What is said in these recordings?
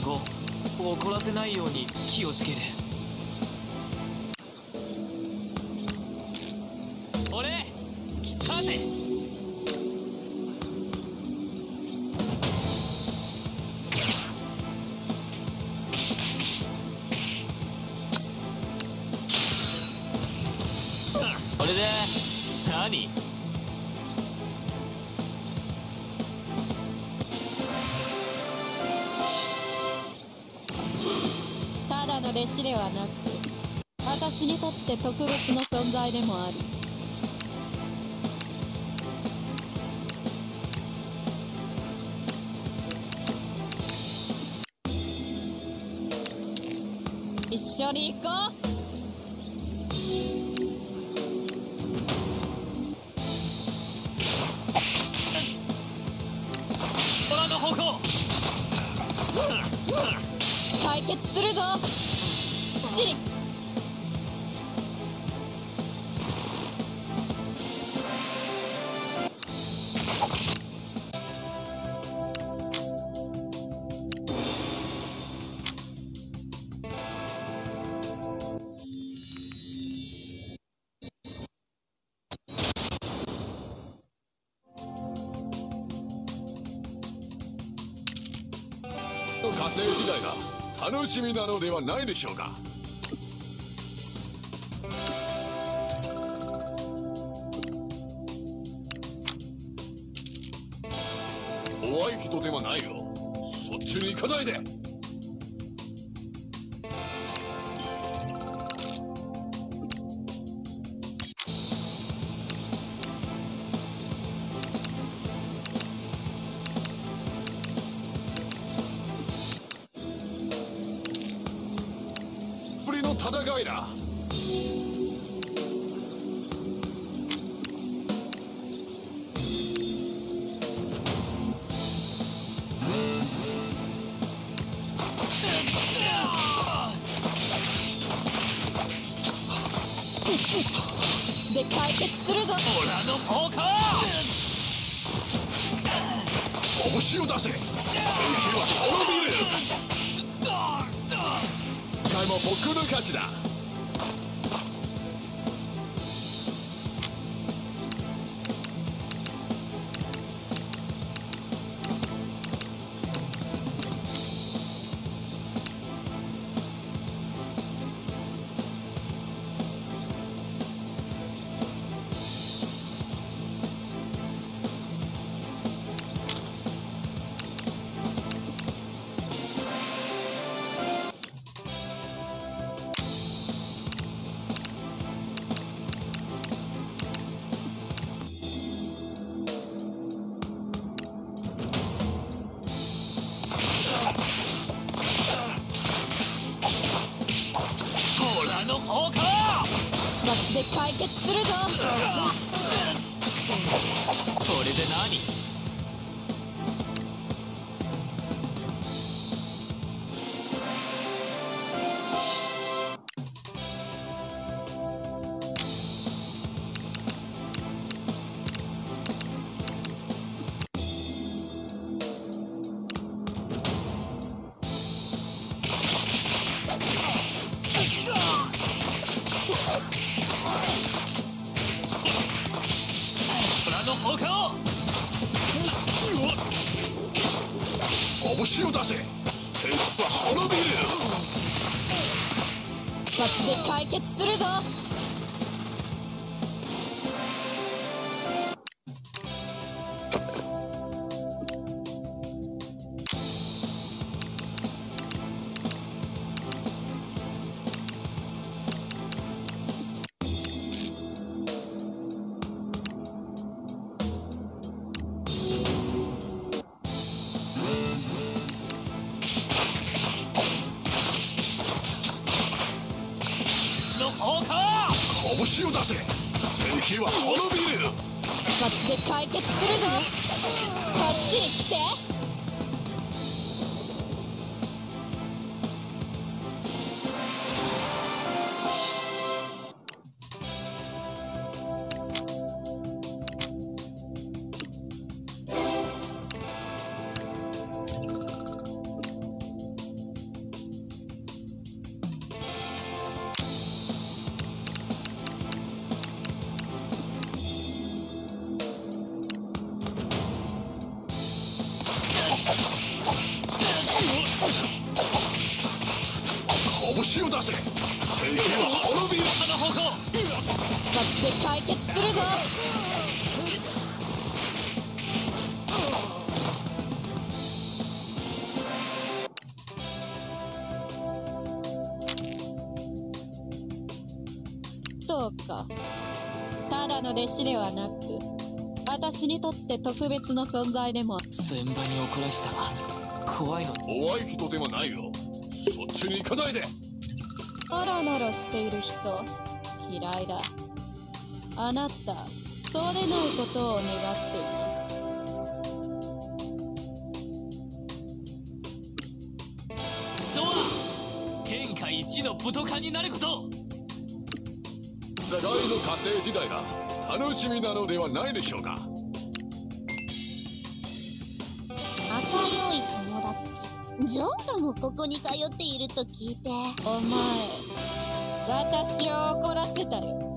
後怒らせないように気をつける。俺来たぜ。これで何？ ただの弟子ではなく、私にとって特別な存在でもある。一緒に行こう。 虎の方向。 解決するぞ。チリ。 家庭時代が楽しみなのではないでしょうか。怖い人ではないよ。そっちに行かないで。戦いだ。 で解決するぞ。 虎の方向。 拳を出せ。敵は滅びる。今回も僕の勝ちだ。 で解決するぞ。 これで何？ 拳を出せ。敵は滅びる。 で解決するぞ。 拳を出せ。敵は滅びる。 で解決するぞ。こっちに来て。 拳を出せ。敵は滅びる。 あの方向。 こっちで解決するぞ。そうか。ただの弟子ではなく、私にとって特別の存在でも。 先輩に怒らした怖いの。 怖い人でもないよ。そっちに行かないで。 ノロノロしている人嫌いだ。あなたそうでないことを願っています。 ドア天下一の武闘家になること。 互いの家庭時代が楽しみなのではないでしょうか。 仲良い友達ジョンがもここに通っていると聞いて。 お前私を怒らせたよ。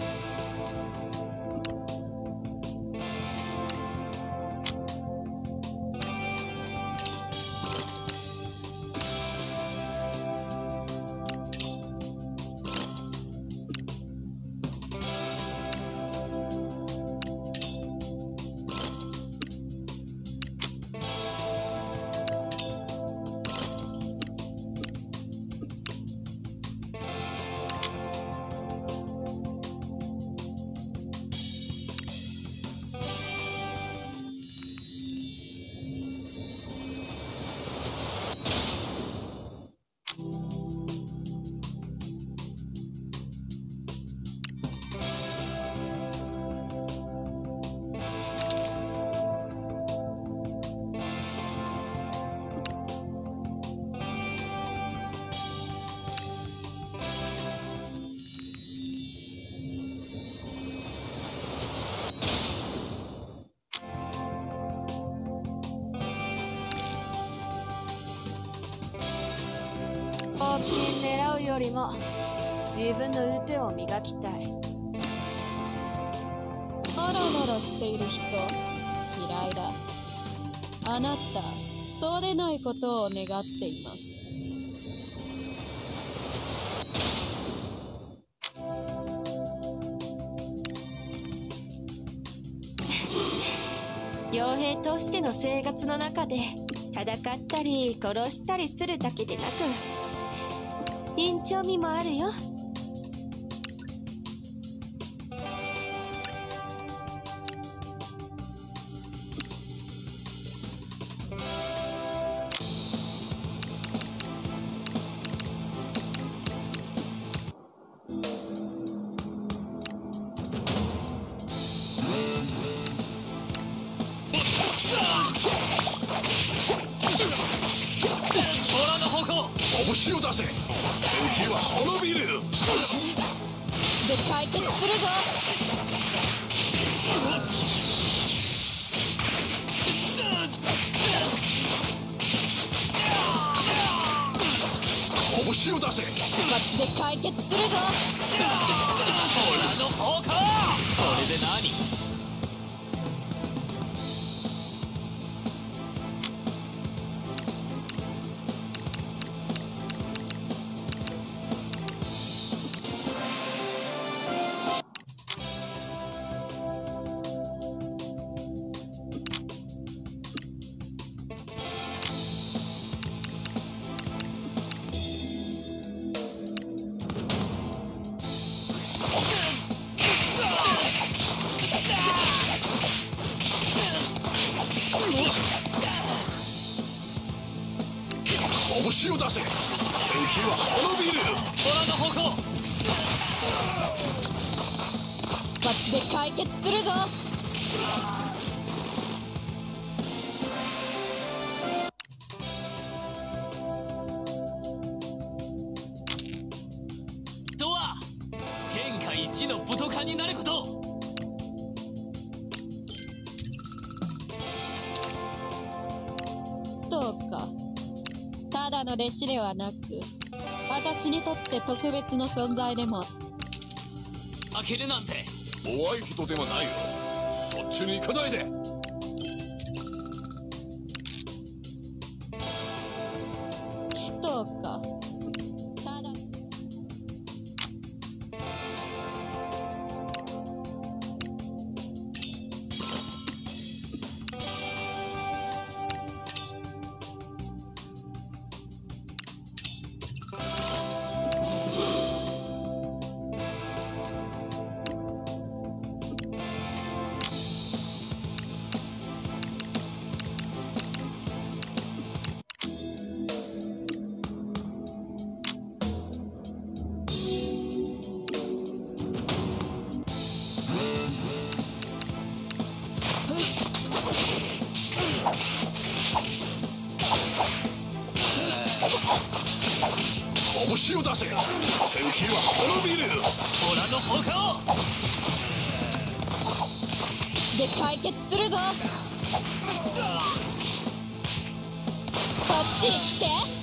大金狙うよりも自分の腕を磨きたい。 ノロノロしている人嫌いだ。あなたそうでないことを願っています。 傭兵としての生活の中で戦ったり殺したりするだけでなく人情味もあるよ。 空の方向。 拳を出せ。敵は滅びる。 で解決するぞ。 拳を出せ。 こっちで解決するぞ。 空の方向。これで何。 拳を出せ。敵は滅びる。 空の方向。 こっちで解決するぞ。 ドア天下一の武闘家になること。 そうか。ただの弟子ではなく、私にとって特別の存在でも。 開けるなんて。 怖い人でもないよ。そっちに行かないで。 そうか。ただ拳を出せ。敵は滅びる。 オラの放火を。 で解決するぞ。こっちに来て。